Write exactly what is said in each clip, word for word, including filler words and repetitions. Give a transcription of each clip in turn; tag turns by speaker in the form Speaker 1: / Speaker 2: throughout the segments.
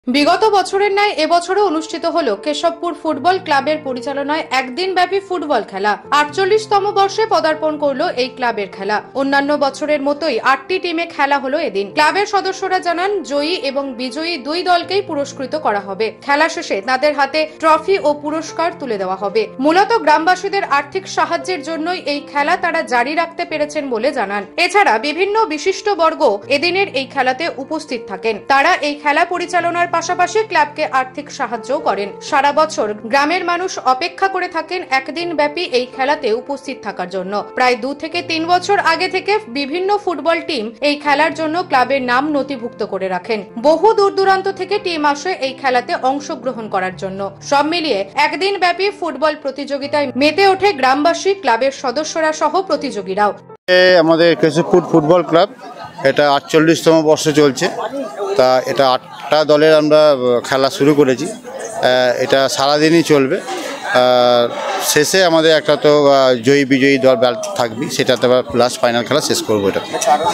Speaker 1: বিগত বছরের ন্যায় এবছরও অনুষ্ঠিত হলো কেশবপুর ফুটবল ক্লাবের পরিচালনায় একদিন ব্যাপী ফুটবল খেলা। আটচল্লিশতম বর্ষে পদার্পণ করলো এই ক্লাবের খেলা। অন্যান্য বছরের মতোই আটটি টিমে খেলা হলো এদিন। ক্লাবের সদস্যরা জানান, জয়ী এবং বিজয়ী দুই দলকেই পুরস্কৃত করা হবে। খেলা শেষে তাদের হাতে ট্রফি ও পুরস্কার তুলে দেওয়া হবে। মূলত গ্রামবাসীদের আর্থিক সাহায্যের জন্যই এই খেলা তারা জারি রাখতে পেরেছেন বলে জানান। এছাড়া বিভিন্ন বিশিষ্ট বর্গ এদিনের এই খেলাতে উপস্থিত থাকেন। তারা এই খেলা পরিচালনার পাশাপাশি ক্লাবকে আর্থিক সাহায্য করেন। সারা বছর গ্রামের মানুষ অপেক্ষা করে থাকেন একদিন ব্যাপী এই খেলাতে উপস্থিত থাকার জন্য। প্রায় দু থেকে তিন বছর আগে থেকে বিভিন্ন ফুটবল টিম এই খেলার জন্য ক্লাবের নাম নথিভুক্ত করে রাখেন। বহু দূর দূরান্ত থেকে টিম আসে এই খেলাতে অংশগ্রহণ করার জন্য। সব মিলিয়ে একদিন ব্যাপী ফুটবল প্রতিযোগিতায় মেতে ওঠে গ্রামবাসী, ক্লাবের সদস্যরা সহ প্রতিযোগীরাও।
Speaker 2: আমাদের কেশবপুর ফুটবল ক্লাব এটা আটচল্লিশতম বর্ষ চলছে। তা এটা আটটা দলের আমরা খেলা শুরু করেছি। এটা সারাদিনই চলবে। শেষে আমাদের একটা তো জয়ী বিজয়ী দল থাকবে, সেটাতে আবার লাস্ট ফাইনাল খেলা শেষ করবো। এটা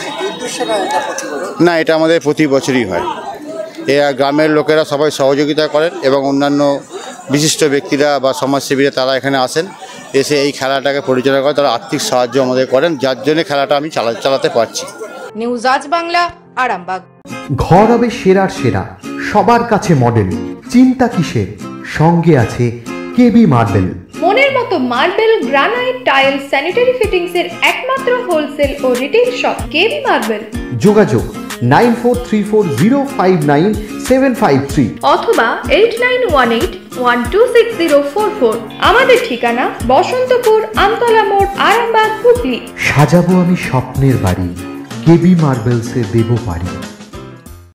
Speaker 2: না, এটা আমাদের প্রতি বছরই হয়। এ গ্রামের লোকেরা সবাই সহযোগিতা করেন এবং অন্যান্য বিশিষ্ট ব্যক্তিরা বা সমাজসেবীরা তারা এখানে আসেন, এসে এই খেলাটাকে পরিচালনা করে। তারা আর্থিক সাহায্য আমাদের করেন, যার জন্য খেলাটা আমি চালা চালাতে পারছি।
Speaker 1: নিউজ আজ বাংলা, আরামবাগ।
Speaker 3: ঘর হবে সেরার সেরা, সবার কাছে মডেল। চিন্তা কিসের, সঙ্গে আছে কেবি মার্বেল।
Speaker 4: মনের মতো marble, granite, tile, sanitary fittings এর একমাত্র হোলসেল ও রিটেল শপ কেবি মার্বেল।
Speaker 3: যোগাযোগ nine four three four zero five nine seven five three
Speaker 4: অথবা eight nine one eight one two six zero four four. আমাদের ঠিকানা বসন্তপুর, আমতলা মোড়, আরামবাগ, হুগলি।
Speaker 3: সাজাবো আমি স্বপ্নের বাড়ি, কেবি মার্বেলসে দেবো বাড়ি।